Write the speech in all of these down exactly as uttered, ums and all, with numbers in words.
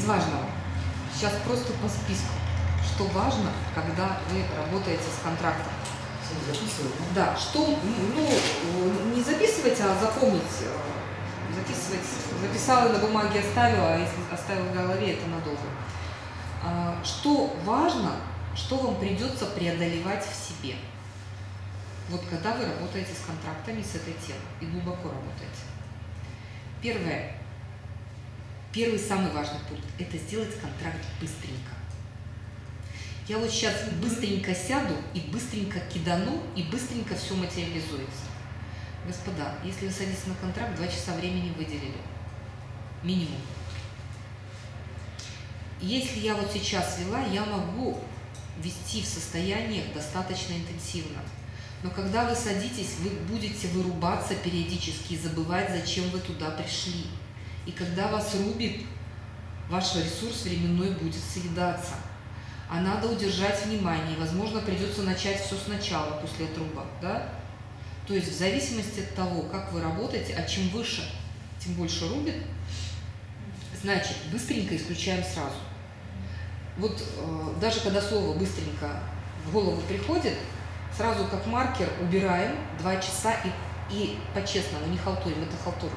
важного. Сейчас просто по списку. Что важно, когда вы работаете с контрактом? Записывать, да? Да, что, ну, не записывать, а запомнить. Записывать. Записала на бумаге, оставила, а если оставила в голове, это надолго. Что важно, что вам придется преодолевать в себе. Вот когда вы работаете с контрактами, с этой темой, и глубоко работаете. Первое. Первый самый важный пункт – это сделать контракт быстренько. Я вот сейчас быстренько сяду и быстренько кидану, и быстренько все материализуется. Господа, если вы садитесь на контракт, два часа времени выделили. Минимум. Если я вот сейчас вела, я могу вести в состояниях достаточно интенсивно. Но когда вы садитесь, вы будете вырубаться периодически и забывать, зачем вы туда пришли. И когда вас рубит, ваш ресурс временной будет съедаться. А надо удержать внимание. Возможно, придется начать все сначала, после отруба. Да? То есть в зависимости от того, как вы работаете, а чем выше, тем больше рубит, значит, быстренько исключаем сразу. Вот э, даже когда слово «быстренько» в голову приходит, сразу как маркер убираем два часа и, и по-честному, не халтурим, это халтура.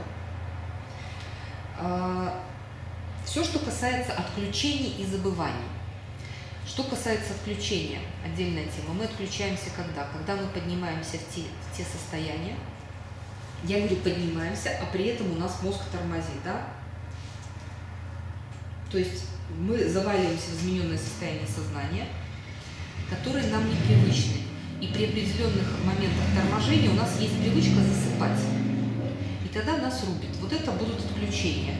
А, все, что касается отключений и забываний. Что касается отключения, отдельная тема. Мы отключаемся когда? Когда мы поднимаемся в те, в те состояния. Я говорю, поднимаемся, а при этом у нас мозг тормозит, да? То есть мы заваливаемся в измененное состояние сознания, которое нам непривычны. И при определенных моментах торможения у нас есть привычка засыпать. И тогда нас рубит. Вот это будут отключения.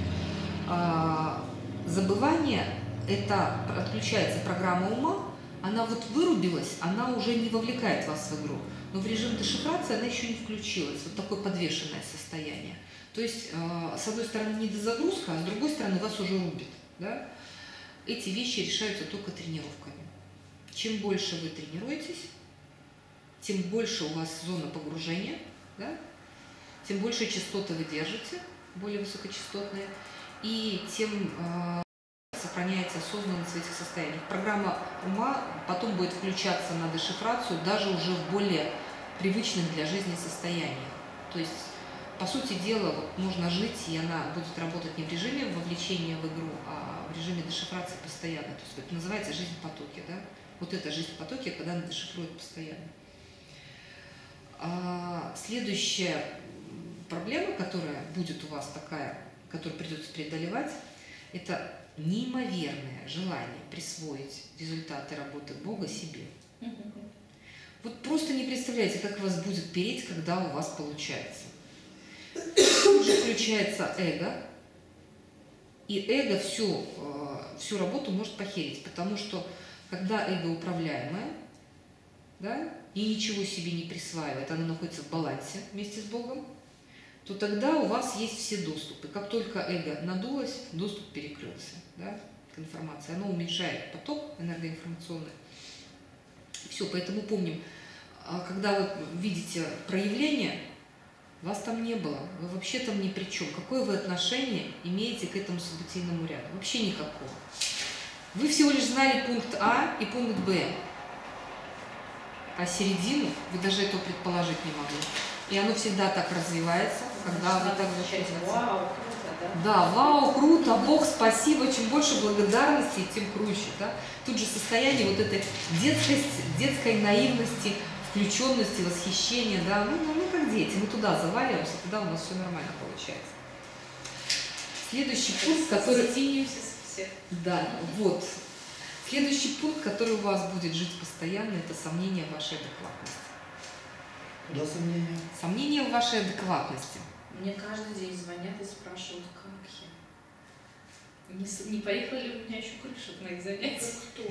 Забывание – это отключается программа ума, она вот вырубилась, она уже не вовлекает вас в игру. Но в режим дешифрации она еще не включилась. Вот такое подвешенное состояние. То есть, с одной стороны, не дозагрузка, а с другой стороны, вас уже рубит. Да? Эти вещи решаются только тренировками. Чем больше вы тренируетесь, тем больше у вас зона погружения, да? Тем больше частоты вы держите, более высокочастотные, и тем э, сохраняется осознанность в этих состояниях. Программа ума потом будет включаться на дешифрацию даже уже в более привычных для жизни состояниях. То есть, по сути дела, вот можно жить, и она будет работать не в режиме вовлечения в игру, а в режиме дешифрации постоянно. То есть это называется жизнь в потоке. Да? Вот это жизнь в потоке, когда она дешифрует постоянно. А следующая проблема, которая будет у вас такая, которую придется преодолевать, это неимоверное желание присвоить результаты работы Бога себе. Вот просто не представляете, как вас будет переть, когда у вас получается. Тут же включается эго, и эго всю, всю работу может похерить, потому что когда эго управляемое, да, и ничего себе не присваивает, оно находится в балансе вместе с Богом, то тогда у вас есть все доступы. Как только эго надулось, доступ перекрылся, да, к информации. Оно уменьшает поток энергоинформационный. Все, поэтому помним, когда вы видите проявление, вас там не было, вы вообще там ни при чем. Какое вы отношение имеете к этому событийному ряду? Вообще никакого. Вы всего лишь знали пункт А и пункт Б. А середину вы даже этого предположить не могли. И оно всегда так развивается, когда вы так записываете. Вау, круто, да? Да, вау, круто, Бог, спасибо. Чем больше благодарности, тем круче. Да? Тут же состояние вот этой детскости, детской наивности, включенности, восхищения. Да? Ну, ну, ну, как дети, мы туда заваливаемся, тогда у нас все нормально получается. Следующий пункт, который... Да, вот. Следующий пункт, который у вас будет жить постоянно, это сомнение в вашей адекватности. Куда сомнения? Сомнение в вашей адекватности. Мне каждый день звонят и спрашивают, как я. Не, не поехала ли у меня еще крыша на их занятия? Кто?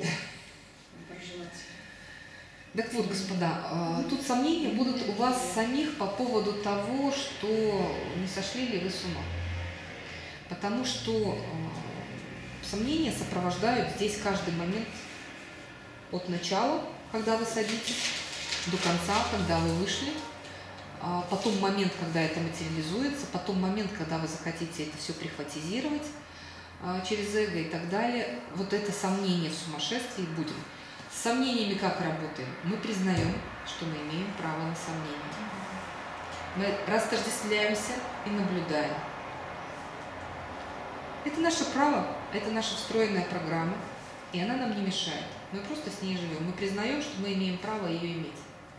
Так вот, господа, тут сомнения будут у вас самих по поводу того, что не сошли ли вы с ума. Потому что сомнения сопровождают здесь каждый момент от начала, когда вы садитесь, до конца, когда вы вышли, потом момент, когда это материализуется, потом момент, когда вы захотите это все прихватизировать, через эго и так далее, вот это сомнение в сумасшествии будем. С сомнениями как работаем? Мы признаем, что мы имеем право на сомнения. Мы растождествляемся и наблюдаем. Это наше право, это наша встроенная программа, и она нам не мешает. Мы просто с ней живем. Мы признаем, что мы имеем право ее иметь.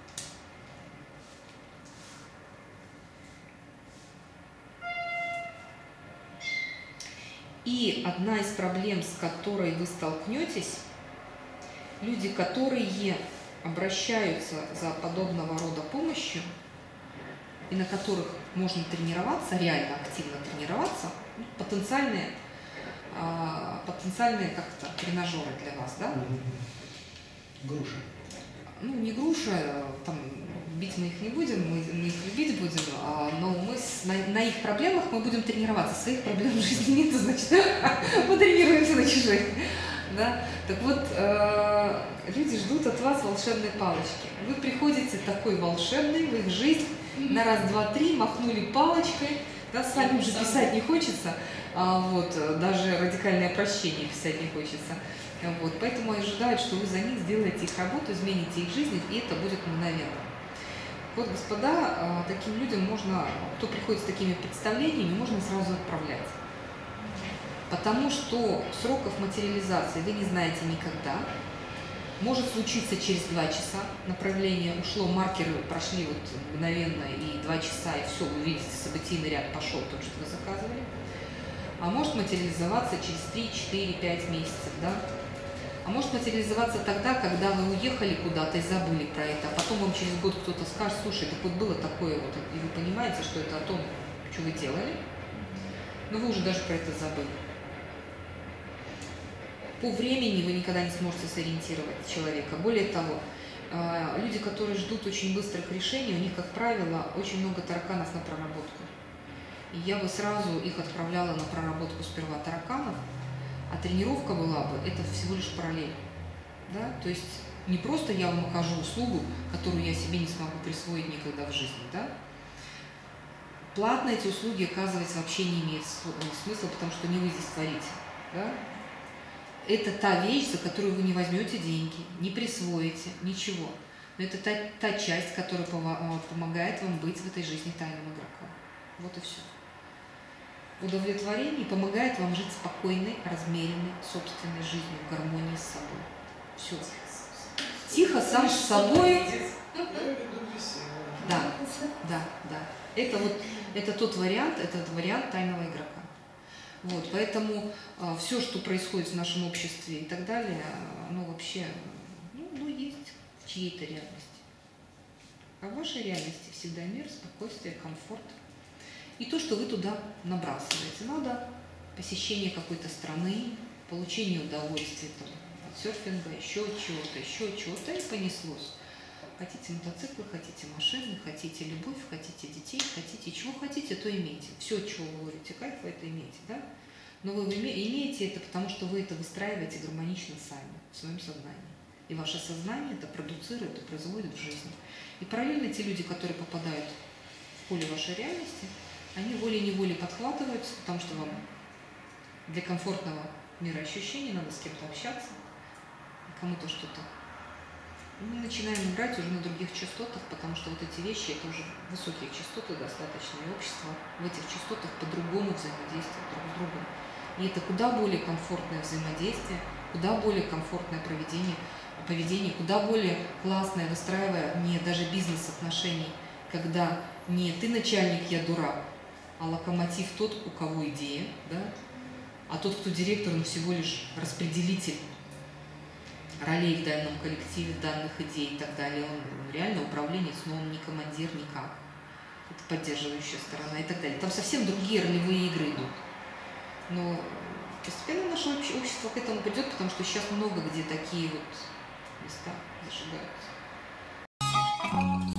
И одна из проблем, с которой вы столкнетесь, люди, которые обращаются за подобного рода помощью, и на которых можно тренироваться, реально активно тренироваться, потенциальные, потенциальные как-то тренажеры для вас, да? Груша. Ну, не груша, там, бить мы их не будем, мы, мы их любить будем, а, но мы с, на, на их проблемах мы будем тренироваться. Своих проблем в жизни нет, значит, мы тренируемся на чужих. Да? Так вот, э, люди ждут от вас волшебной палочки. Вы приходите такой волшебный в их жизнь, на раз, два, три, махнули палочкой, да, с вами уже писать не хочется, а, вот, даже радикальное прощение писать не хочется. Вот, поэтому ожидают, что вы за них сделаете их работу, измените их жизнь, и это будет мгновенно. Вот, господа, таким людям можно, кто приходит с такими представлениями, можно сразу отправлять. Потому что сроков материализации вы не знаете никогда. Может случиться через два часа, направление ушло, маркеры прошли вот мгновенно, и два часа, и все, вы видите, событийный ряд пошел, то, что вы заказывали. А может материализоваться через три, четыре, пять месяцев, да? А может материализоваться тогда, когда вы уехали куда-то и забыли про это, а потом вам через год кто-то скажет: слушай, так вот было такое вот, и вы понимаете, что это о том, что вы делали, но вы уже даже про это забыли. По времени вы никогда не сможете сориентировать человека. Более того, люди, которые ждут очень быстрых решений, у них, как правило, очень много тараканов на проработку. И я бы сразу их отправляла на проработку сперва тараканов, а тренировка была бы, это всего лишь параллель. Да? То есть не просто я вам окажу услугу, которую я себе не смогу присвоить никогда в жизни. Да? Платно эти услуги оказывать вообще не имеет смысла, потому что не вы здесь творите. Да? Это та вещь, за которую вы не возьмете деньги, не присвоите, ничего. Но это та, та часть, которая помогает вам быть в этой жизни тайным игроком. Вот и все. Удовлетворение помогает вам жить спокойной, размеренной, собственной жизнью, в гармонии с собой. Все. Тихо, сам с собой. Да, да, да. Это вот, это тот вариант, этот вариант тайного игрока. Вот, поэтому э, все, что происходит в нашем обществе и так далее, оно вообще, ну, ну есть в чьей-то реальности. А в вашей реальности всегда мир, спокойствие, комфорт. И то, что вы туда набрасываете. Надо посещение какой-то страны, получение удовольствия там, от серфинга, еще чего-то, еще чего-то, и понеслось. Хотите мотоциклы, хотите машины, хотите любовь, хотите детей, хотите чего хотите, то имейте. Все, чего вы говорите, кайф, вы это имеете, да? Но вы имеете это, потому что вы это выстраиваете гармонично сами, в своем сознании. И ваше сознание это продуцирует и производит в жизни. И параллельно те люди, которые попадают в поле вашей реальности, они волей-неволей подхватываются, потому что вам для комфортного мироощущения надо с кем-то общаться, кому-то что-то. Мы начинаем играть уже на других частотах, потому что вот эти вещи, это уже высокие частоты достаточно, и общество в этих частотах по-другому взаимодействует друг с другом. И это куда более комфортное взаимодействие, куда более комфортное поведение, поведение, куда более классное, выстраивая не даже бизнес-отношений, когда не ты начальник, я дурак, а локомотив тот, у кого идея, да? А тот, кто директор, он всего лишь распределитель ролей в данном коллективе, данных идей и так далее. Он реально управленец, но он не командир никак. Это поддерживающая сторона и так далее. Там совсем другие ролевые игры идут. Но постепенно наше общество к этому придет, потому что сейчас много где такие вот места зажигаются.